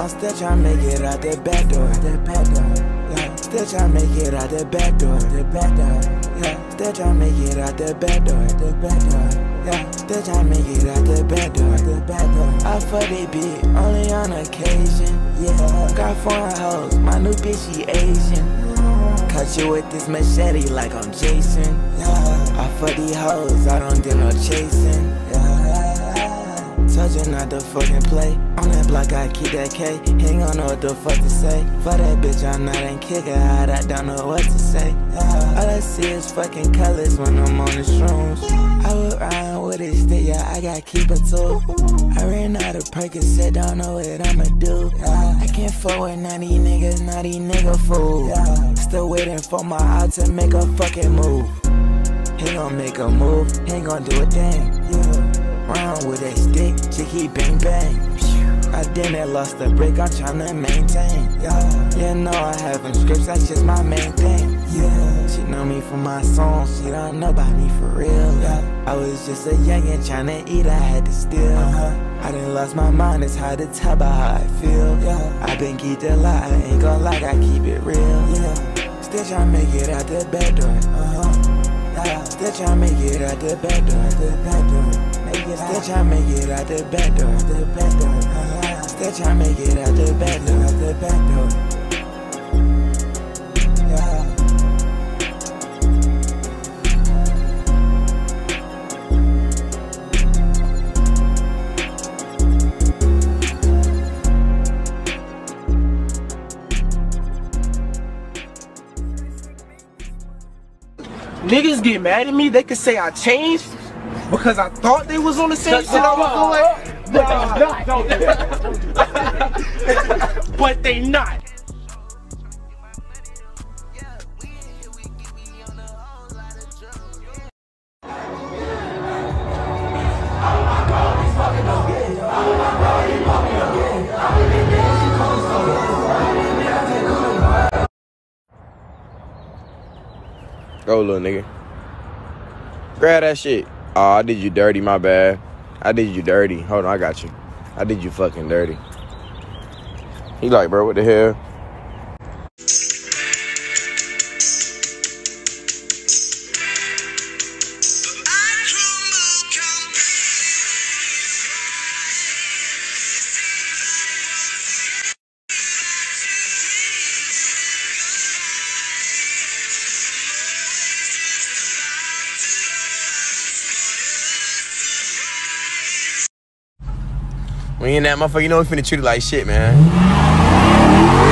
I'm still tryna make it out the back door. Yeah, still tryna make it out the back door. Yeah, still tryna make it out the back door. Yeah, still tryna make it out the back door. I fuck it big, only on occasion. Yeah, got foreign hoes, my new bitch she Asian. Cut you with this machete like I'm Jason. Yeah, I fuck these hoes, I don't do no chasing. Told you not to fucking play. On that block, I keep that K. Ain't gon' know what the fuck to say. For that bitch, I'm not in kicker. I don't know what to say. All I see is fucking colors when I'm on the shrooms. I would ride with it still, yeah, I got keep it too. I ran out of Percocet, don't know what I'ma do. I can't fuck with naughty nigga fool. Still waiting for my eye to make a fucking move. He gon' make a move, he ain't gon' do a thing. Round with that stick, chicky bang bang. I didn't lost a brick, I'm tryna maintain. Yeah, know I having scripts, that's just my main thing. Yeah, she know me from my songs, she don't know about me for real. Yeah, I was just a youngin' tryna eat, I had to steal. I done lost my mind, it's hard to tell about how I feel. Yeah, I been geeked a lot, I ain't gon' lie, I keep it real. Yeah, still tryna make it out the back door. Yeah, still tryna make it out the back door. Still tryna make it out the back door. Still tryna make it out the back door. Yeah. Niggas get mad at me, they could say I changed because I thought they was on the same shit I was doing, but they not. Go, little nigga. Grab that shit. Oh, I did you dirty, my bad. I did you dirty. Hold on, I got you. I did you fucking dirty. He like, bro, what the hell? When you in that motherfucker, you know we finna treat it like shit, man.